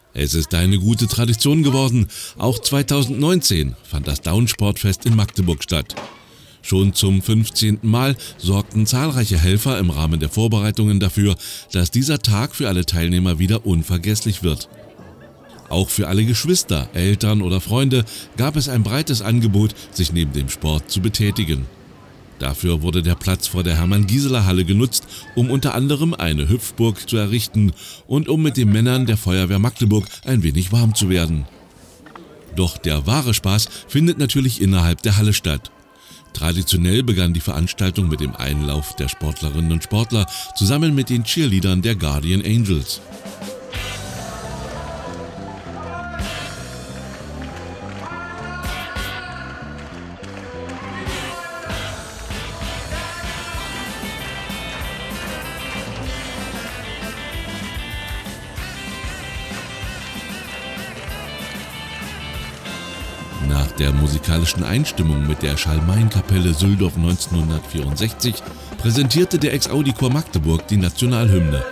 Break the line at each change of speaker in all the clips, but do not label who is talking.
Es ist eine gute Tradition geworden. Auch 2019 fand das Downsportfest in Magdeburg statt. Schon zum 15. Mal sorgten zahlreiche Helfer im Rahmen der Vorbereitungen dafür, dass dieser Tag für alle Teilnehmer wieder unvergesslich wird. Auch für alle Geschwister, Eltern oder Freunde gab es ein breites Angebot, sich neben dem Sport zu betätigen. Dafür wurde der Platz vor der Hermann-Gieseler-Halle genutzt, um unter anderem eine Hüpfburg zu errichten und um mit den Männern der Feuerwehr Magdeburg ein wenig warm zu werden. Doch der wahre Spaß findet natürlich innerhalb der Halle statt. Traditionell begann die Veranstaltung mit dem Einlauf der Sportlerinnen und Sportler zusammen mit den Cheerleadern der Guardian Angels. Nach der musikalischen Einstimmung mit der Schalmeienkapelle Süldorf 1964 präsentierte der Ex-Audi-Chor Magdeburg die Nationalhymne.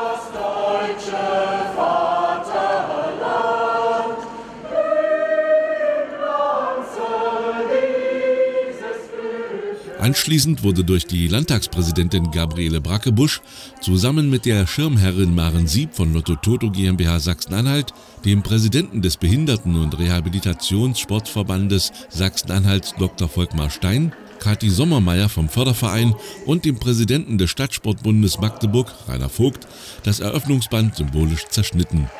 Anschließend wurde durch die Landtagspräsidentin Gabriele Brackebusch zusammen mit der Schirmherrin Maren Sieb von Lotto Toto GmbH Sachsen-Anhalt, dem Präsidenten des Behinderten- und Rehabilitationssportverbandes Sachsen-Anhalt Dr. Volkmar Stein, Kathi Sommermeier vom Förderverein und dem Präsidenten des Stadtsportbundes Magdeburg, Rainer Vogt, das Eröffnungsband symbolisch zerschnitten.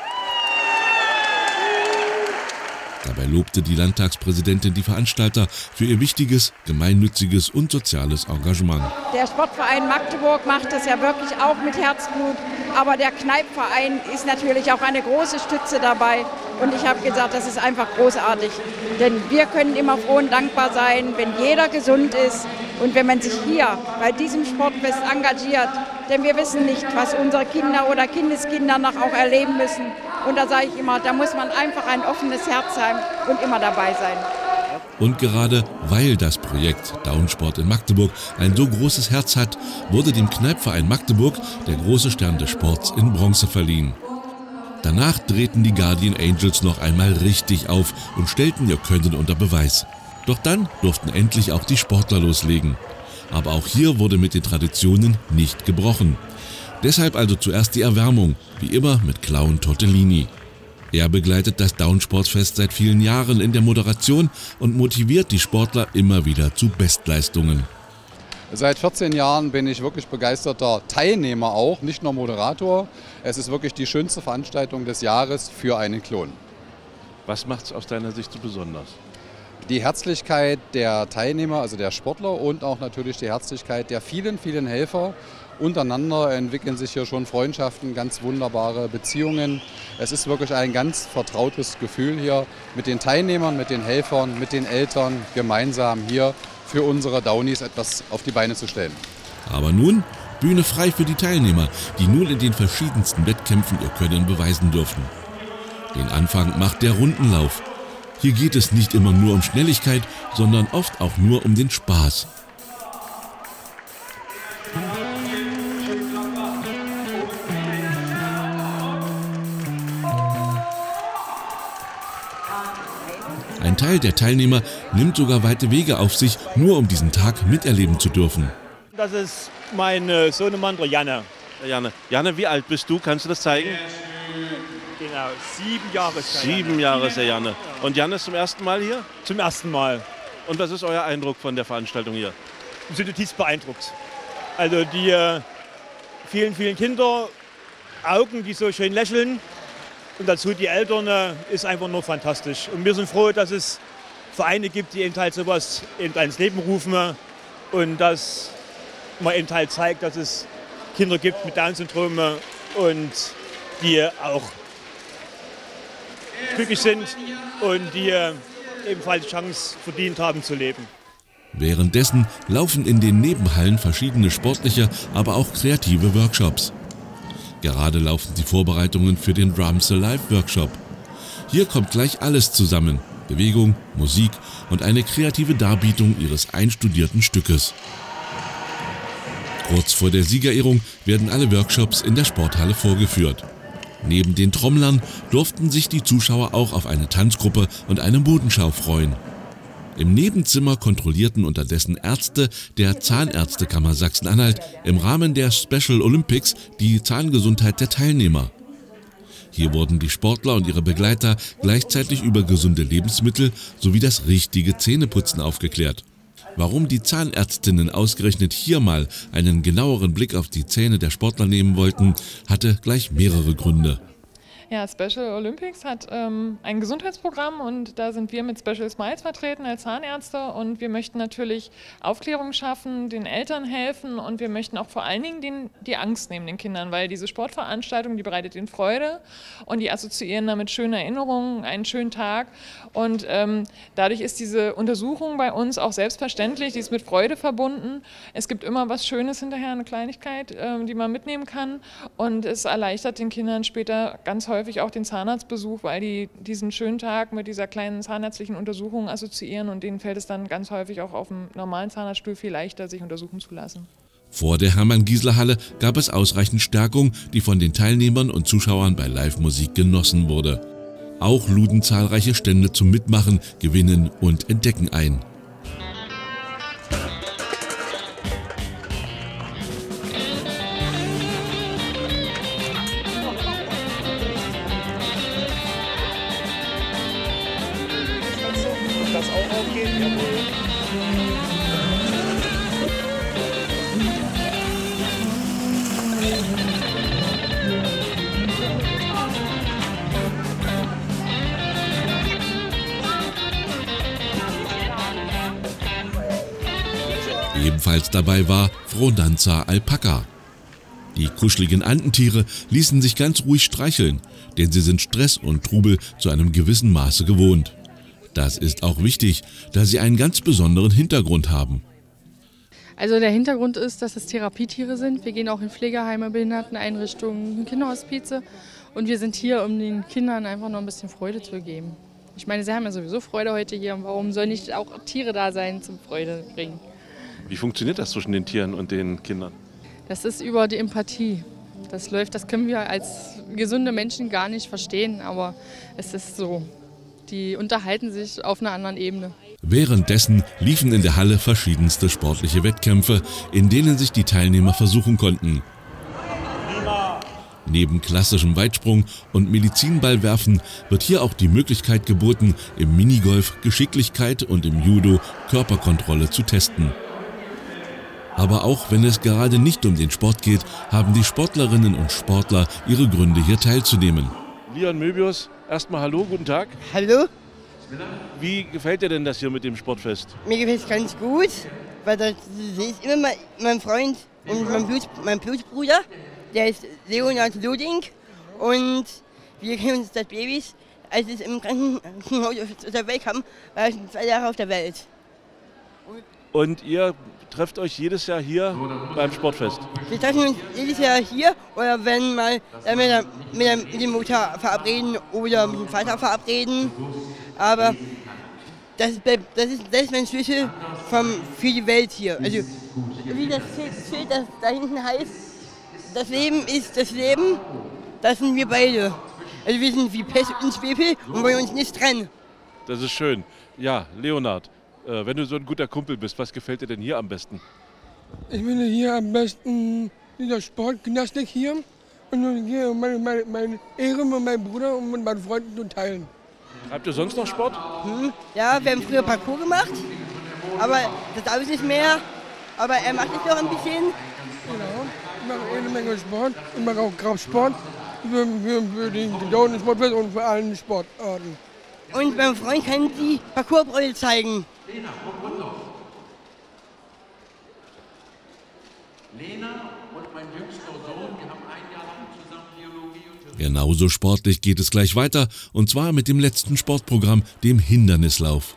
Dabei lobte die Landtagspräsidentin die Veranstalter für ihr wichtiges, gemeinnütziges und soziales Engagement.
Der Sportverein Magdeburg macht das ja wirklich auch mit Herzblut, aber der Kneippverein ist natürlich auch eine große Stütze dabei. Und ich habe gesagt, das ist einfach großartig, denn wir können immer froh und dankbar sein, wenn jeder gesund ist und wenn man sich hier bei diesem Sportfest engagiert. Denn wir wissen nicht, was unsere Kinder oder Kindeskinder noch auch erleben müssen. Und da sage ich immer, da muss man einfach ein offenes Herz haben und immer dabei sein.
Und gerade weil das Projekt Downsport in Magdeburg ein so großes Herz hat, wurde dem Kneippverein Magdeburg der große Stern des Sports in Bronze verliehen. Danach drehten die Guardian Angels noch einmal richtig auf und stellten ihr Können unter Beweis. Doch dann durften endlich auch die Sportler loslegen. Aber auch hier wurde mit den Traditionen nicht gebrochen. Deshalb also zuerst die Erwärmung, wie immer mit Clown Tortellini. Er begleitet das Downsportfest seit vielen Jahren in der Moderation und motiviert die Sportler immer wieder zu Bestleistungen.
Seit 14 Jahren bin ich wirklich begeisterter Teilnehmer auch, nicht nur Moderator. Es ist wirklich die schönste Veranstaltung des Jahres für einen Klon.
Was macht es aus deiner Sicht so besonders?
Die Herzlichkeit der Teilnehmer, also der Sportler und auch natürlich die Herzlichkeit der vielen, vielen Helfer. Untereinander entwickeln sich hier schon Freundschaften, ganz wunderbare Beziehungen. Es ist wirklich ein ganz vertrautes Gefühl hier mit den Teilnehmern, mit den Helfern, mit den Eltern gemeinsam hier für unsere Downies etwas auf die Beine zu stellen.
Aber nun Bühne frei für die Teilnehmer, die nun in den verschiedensten Wettkämpfen ihr Können beweisen dürfen. Den Anfang macht der Rundenlauf. Hier geht es nicht immer nur um Schnelligkeit, sondern oft auch nur um den Spaß. Ein Teil der Teilnehmer nimmt sogar weite Wege auf sich, nur um diesen Tag miterleben zu dürfen.
Das ist mein Sohnemann, der Janne.
Janne, wie alt bist du? Kannst du das zeigen?
Genau, 7 Jahre ist der
7 Jahre ist der Janne. Und Janne ist zum ersten Mal hier?
Zum ersten Mal.
Und was ist euer Eindruck von der Veranstaltung hier?
Wir sind zutiefst beeindruckt. Also die vielen, vielen Kinder, Augen, die so schön lächeln. Und dazu die Eltern, ist einfach nur fantastisch. Und wir sind froh, dass es Vereine gibt, die eben halt sowas eben ins Leben rufen und dass man eben halt zeigt, dass es Kinder gibt mit Down-Syndrom und die auch glücklich sind und die ebenfalls die Chance verdient haben zu leben.
Währenddessen laufen in den Nebenhallen verschiedene sportliche, aber auch kreative Workshops. Gerade laufen die Vorbereitungen für den Drums Alive Workshop. Hier kommt gleich alles zusammen: Bewegung, Musik und eine kreative Darbietung ihres einstudierten Stückes. Kurz vor der Siegerehrung werden alle Workshops in der Sporthalle vorgeführt. Neben den Trommlern durften sich die Zuschauer auch auf eine Tanzgruppe und eine Modenschau freuen. Im Nebenzimmer kontrollierten unterdessen Ärzte der Zahnärztekammer Sachsen-Anhalt im Rahmen der Special Olympics die Zahngesundheit der Teilnehmer. Hier wurden die Sportler und ihre Begleiter gleichzeitig über gesunde Lebensmittel sowie das richtige Zähneputzen aufgeklärt. Warum die Zahnärztinnen ausgerechnet hier mal einen genaueren Blick auf die Zähne der Sportler nehmen wollten, hatte gleich mehrere Gründe.
Ja, Special Olympics hat ein Gesundheitsprogramm und da sind wir mit Special Smiles vertreten als Zahnärzte und wir möchten natürlich Aufklärung schaffen, den Eltern helfen und wir möchten auch vor allen Dingen die Angst nehmen den Kindern, weil diese Sportveranstaltung, die bereitet ihnen Freude und die assoziieren damit schöne Erinnerungen, einen schönen Tag und dadurch ist diese Untersuchung bei uns auch selbstverständlich, die ist mit Freude verbunden. Es gibt immer was Schönes hinterher, eine Kleinigkeit, die man mitnehmen kann und es erleichtert den Kindern später ganz häufig auch den Zahnarztbesuch, weil die diesen schönen Tag mit dieser kleinen zahnärztlichen Untersuchung assoziieren und denen fällt es dann ganz häufig auch auf dem normalen Zahnarztstuhl viel leichter, sich untersuchen zu lassen.
Vor der Hermann-Giesler-Halle gab es ausreichend Stärkung, die von den Teilnehmern und Zuschauern bei Live-Musik genossen wurde. Auch luden zahlreiche Stände zum Mitmachen, Gewinnen und Entdecken ein.
Das auch aufgeht, jawohl.
Ebenfalls dabei war Frondanza Alpaka. Die kuscheligen Antentiere ließen sich ganz ruhig streicheln, denn sie sind Stress und Trubel zu einem gewissen Maße gewohnt. Das ist auch wichtig, da sie einen ganz besonderen Hintergrund haben.
Also der Hintergrund ist, dass es Therapietiere sind. Wir gehen auch in Pflegeheime, Behinderteneinrichtungen, Kinderhospize und wir sind hier, um den Kindern einfach noch ein bisschen Freude zu geben. Ich meine, sie haben ja sowieso Freude heute hier und warum sollen nicht auch Tiere da sein zum Freude bringen?
Wie funktioniert das zwischen den Tieren und den Kindern?
Das ist über die Empathie. Das können wir als gesunde Menschen gar nicht verstehen, aber es ist so. Die unterhalten sich auf einer anderen Ebene.
Währenddessen liefen in der Halle verschiedenste sportliche Wettkämpfe, in denen sich die Teilnehmer versuchen konnten. Neben klassischem Weitsprung und Medizinballwerfen wird hier auch die Möglichkeit geboten, im Minigolf Geschicklichkeit und im Judo Körperkontrolle zu testen. Aber auch wenn es gerade nicht um den Sport geht, haben die Sportlerinnen und Sportler ihre Gründe, hier teilzunehmen.
Leon Möbius, erstmal hallo, guten Tag.
Hallo,
Wie gefällt dir denn das hier mit dem Sportfest?
mir gefällt es ganz gut, weil das ist immer mein Freund und mein Blutsbruder, der ist Leonard Loding und wir kennen uns seit Babys. Als es im Krankenhaus aus der Welt kam, war ich 2 Jahre auf der Welt.
Und ihr trefft euch jedes Jahr hier beim Sportfest?
Wir treffen uns jedes Jahr hier oder wenn mal mit dem Mutter verabreden oder mit dem Vater verabreden. Aber das ist mein Schlüssel für die Welt hier. Also wie das Schild, das da hinten heißt, das Leben ist das Leben, das sind wir beide. Also wir sind wie Pest und Schwefel und wollen uns nicht trennen.
Das ist schön. Ja, Leonard, wenn du so ein guter Kumpel bist, was gefällt dir denn hier am besten?
Ich finde hier am besten dieser Sport, Gymnastik hier. Und hier meine Ehre mit meinem Bruder und mit meinen Freunden zu teilen.
Treibt ihr sonst noch Sport?
Ja, wir haben früher Parkour gemacht, aber das darf ich nicht mehr. Aber er macht es noch ein bisschen.
Genau, ich mache eine Menge Sport. Ich mache auch Kraftsport für den Gedauerungssportfest und für alle Sportarten.
Und mein Freund kann die Parcoursbrille zeigen.
Lena und mein jüngster Sohn, die haben 1 Jahr lang zusammen Biologie und
Genauso sportlich geht es gleich weiter, und zwar mit dem letzten Sportprogramm, dem Hindernislauf.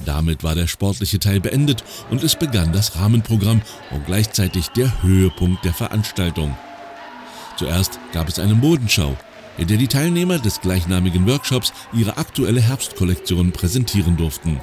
Damit war der sportliche Teil beendet und es begann das Rahmenprogramm und gleichzeitig der Höhepunkt der Veranstaltung. Zuerst gab es eine Modenschau, in der die Teilnehmer des gleichnamigen Workshops ihre aktuelle Herbstkollektion präsentieren durften.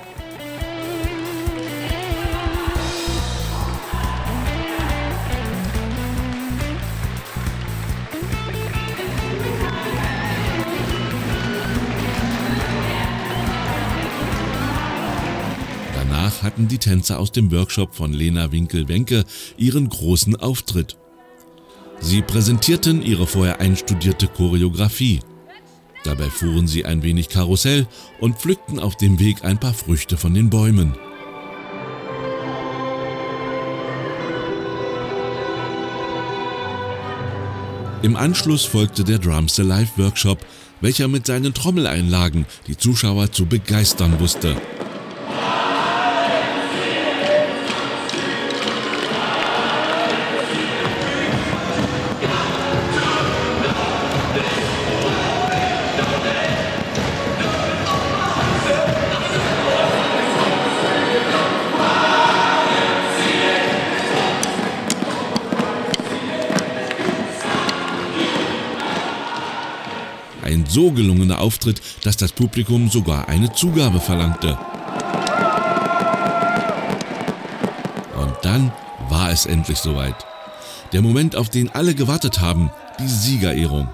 Danach hatten die Tänzer aus dem Workshop von Lena Winkel-Wenke ihren großen Auftritt. Sie präsentierten ihre vorher einstudierte Choreografie. Dabei fuhren sie ein wenig Karussell und pflückten auf dem Weg ein paar Früchte von den Bäumen. Im Anschluss folgte der Drums Alive Workshop, welcher mit seinen Trommeleinlagen die Zuschauer zu begeistern wusste. Ein so gelungener Auftritt, dass das Publikum sogar eine Zugabe verlangte. Und dann war es endlich soweit. Der Moment, auf den alle gewartet haben, die Siegerehrung.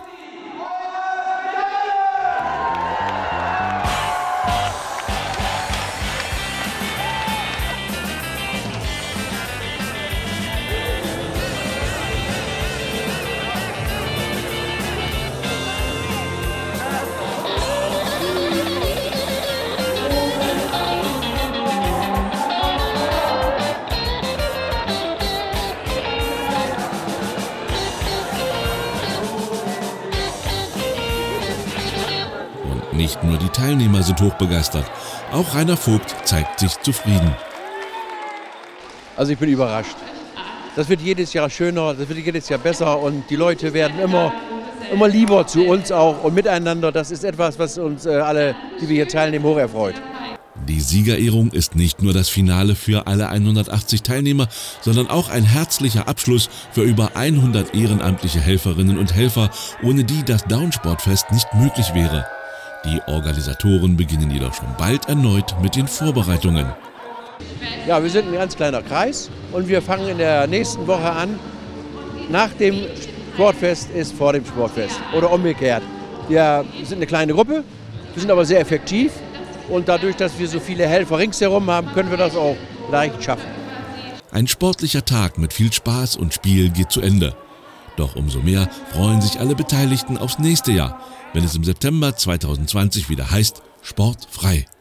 Nicht nur die Teilnehmer sind hochbegeistert, auch Rainer Vogt zeigt sich zufrieden.
Also ich bin überrascht. Das wird jedes Jahr schöner, das wird jedes Jahr besser und die Leute werden immer lieber zu uns auch und miteinander. Das ist etwas, was uns alle, die wir hier teilnehmen, hoch erfreut.
Die Siegerehrung ist nicht nur das Finale für alle 180 Teilnehmer, sondern auch ein herzlicher Abschluss für über 100 ehrenamtliche Helferinnen und Helfer, ohne die das Downsportfest nicht möglich wäre. Die Organisatoren beginnen jedoch schon bald erneut mit den Vorbereitungen.
Ja, wir sind ein ganz kleiner Kreis und wir fangen in der nächsten Woche an. Nach dem Sportfest ist vor dem Sportfest oder umgekehrt. Wir sind eine kleine Gruppe, wir sind aber sehr effektiv und dadurch, dass wir so viele Helfer ringsherum haben, können wir das auch leicht schaffen.
Ein sportlicher Tag mit viel Spaß und Spiel geht zu Ende. Doch umso mehr freuen sich alle Beteiligten aufs nächste Jahr, wenn es im September 2020 wieder heißt: Sportfrei.